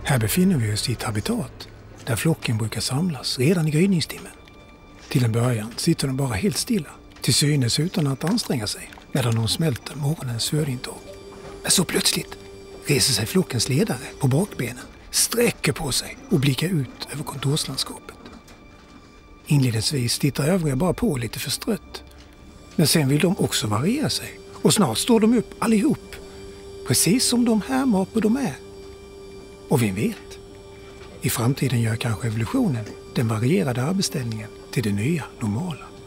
Här befinner vi oss i ett habitat där flocken brukar samlas redan i gryningstimmen. Till en början sitter de bara helt stilla, till synes utan att anstränga sig, medan de smälter morgonens födintåg. Men så plötsligt reser sig flockens ledare på bakbenen, sträcker på sig och blickar ut över kontorslandskapet. Inledningsvis tittar övriga bara på lite förstrött. Men sen vill de också variera sig och snart står de upp allihop, precis som de härmapor de är. Och vem vet, i framtiden gör kanske evolutionen den varierade arbetsställningen till det nya normala.